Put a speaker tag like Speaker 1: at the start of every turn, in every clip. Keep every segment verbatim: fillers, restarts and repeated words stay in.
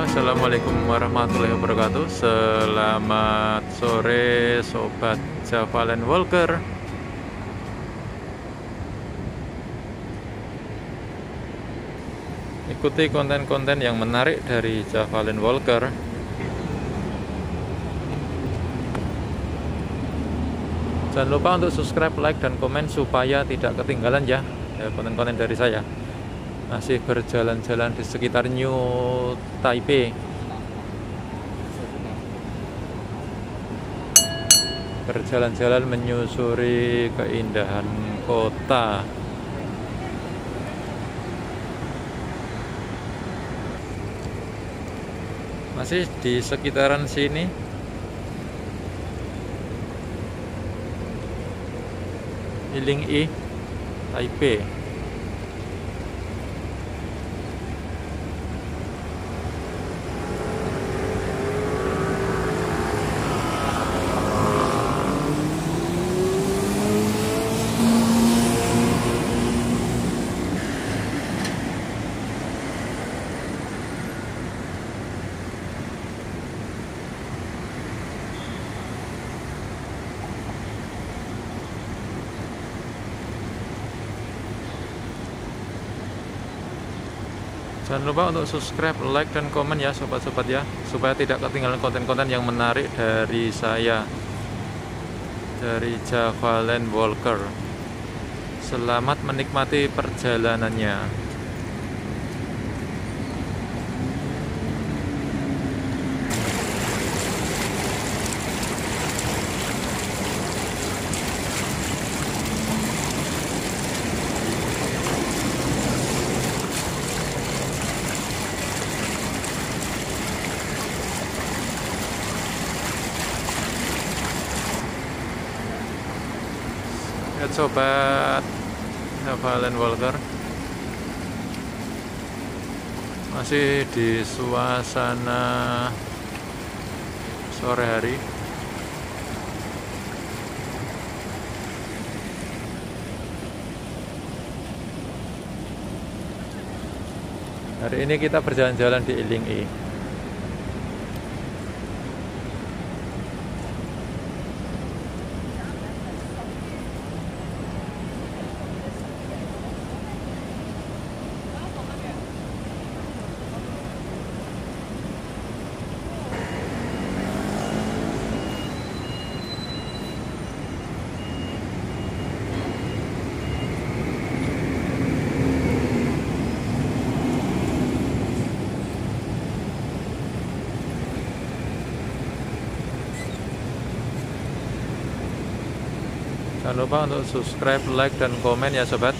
Speaker 1: Assalamualaikum warahmatullahi wabarakatuh. Selamat sore Sobat Java Land Walker. Ikuti konten-konten yang menarik dari Java Land Walker. Jangan lupa untuk subscribe, like, dan komen supaya tidak ketinggalan ya konten-konten dari saya. Masih berjalan-jalan di sekitar New Taipei, berjalan-jalan menyusuri keindahan kota. Masih di sekitaran sini. Yilin-yi, Taipei. Jangan lupa untuk subscribe, like, dan komen ya sobat-sobat ya, supaya tidak ketinggalan konten-konten yang menarik dari saya, dari Java Land Walker. Selamat menikmati perjalanannya. Ya sobat Java Land Walker, masih di suasana sore hari. Hari ini kita berjalan-jalan di Yilin-yi. Jangan lupa untuk subscribe, like, dan komen ya sobat.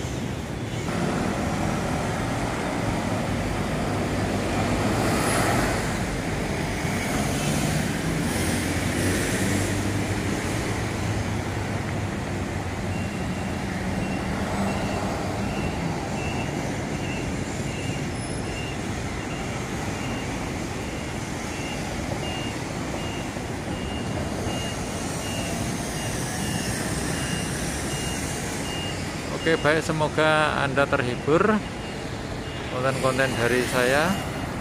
Speaker 1: Oke baik, semoga Anda terhibur konten-konten dari saya.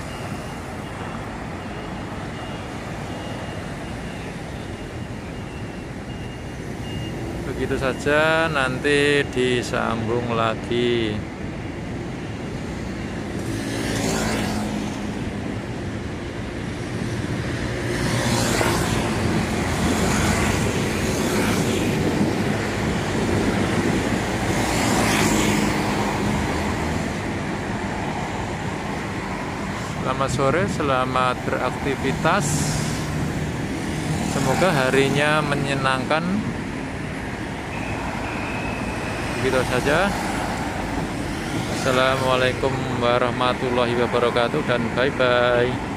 Speaker 1: Begitu saja, nanti disambung lagi. Selamat sore, selamat beraktivitas. Semoga harinya menyenangkan. Begitu saja. Assalamualaikum warahmatullahi wabarakatuh dan bye-bye.